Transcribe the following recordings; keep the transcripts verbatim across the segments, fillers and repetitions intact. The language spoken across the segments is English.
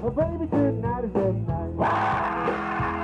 Oh, baby, tonight is the night.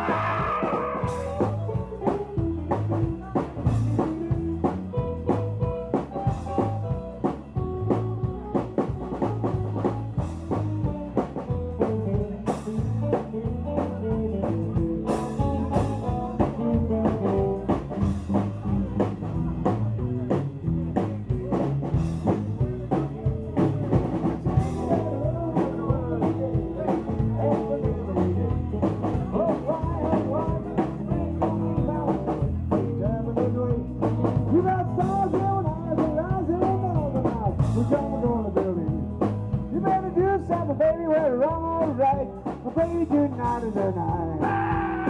Baby, we're all right. Oh, baby, tonight is the night.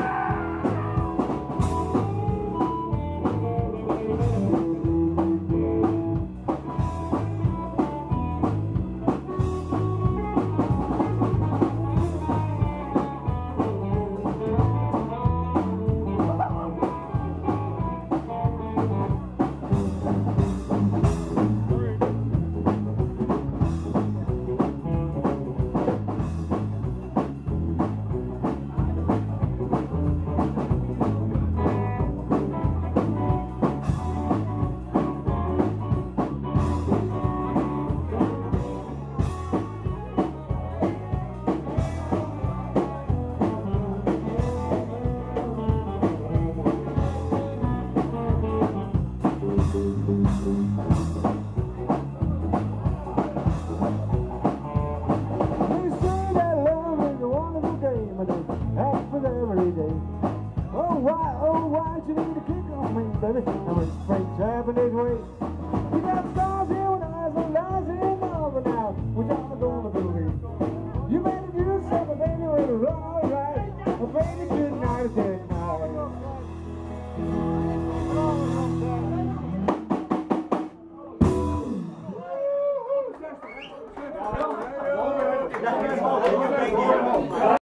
Every day. Oh why, oh why you need to kick on me, baby? I'm a straight Japanese way. You got stars here with eyes and lights.